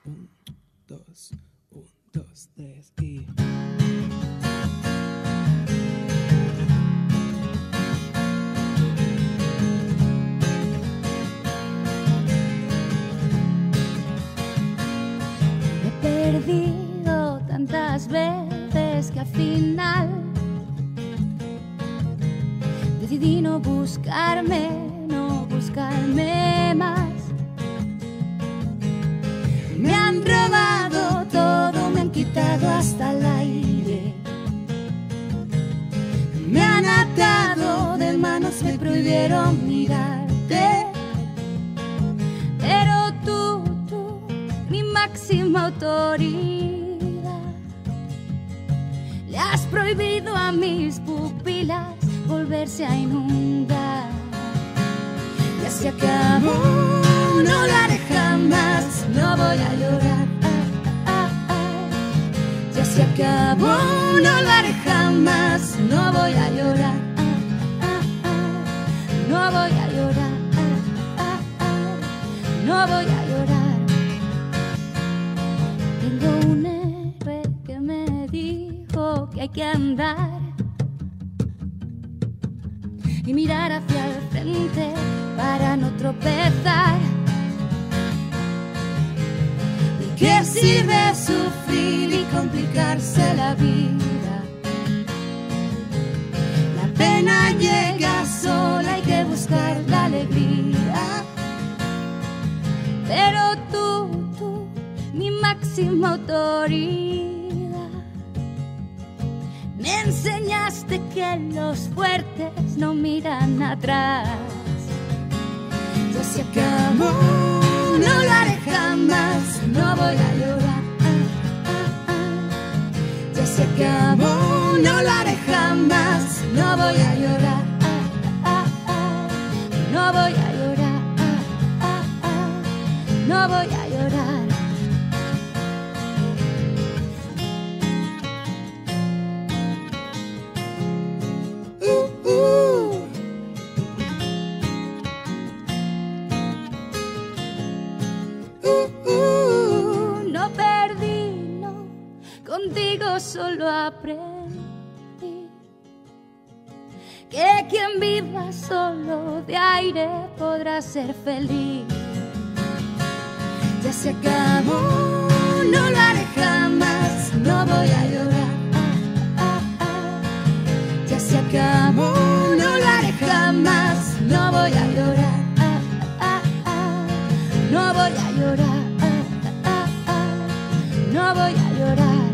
Un, dos, tres y... Me he perdido tantas veces que al final decidí no buscarme más. Me han robado todo, me han quitado hasta el aire. Me han atado de manos, me prohibieron mirarte. Pero tú, mi máxima autoridad, le has prohibido a mis pupilas volverse a inundar. Ya se acabó, no lo haré jamás, no voy a llorar. Ya se acabó, no lo haré jamás, no voy a llorar. No voy a llorar, no voy a llorar. Tengo un héroe que me dijo que hay que andar y mirar hacia el frente para no tropezar. ¿De qué sirve sufrir y complicarse la vida? La pena llega sola, hay que buscar la alegría. Pero tú, mi máxima autoridad, me enseñaste que los fuertes no miran atrás. Ya se acabó, no lo haré jamás, no voy a llorar. Ya se acabó, no lo haré jamás, no voy a llorar. No voy a llorar, no voy a llorar. No perdí, no, contigo solo aprendí que quien viva solo de aire podrá ser feliz. Ya se acabó, no lo haré jamás, no voy a llorar. Ya se acabó, no lo haré jamás, no voy a llorar. No voy a llorar, no voy a llorar.